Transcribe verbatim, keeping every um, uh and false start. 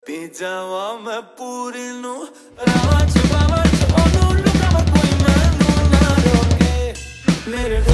P जावा मैं पूरी नू रावा च बावा च ओनू लुका कोई मैनू ना रोके मेरे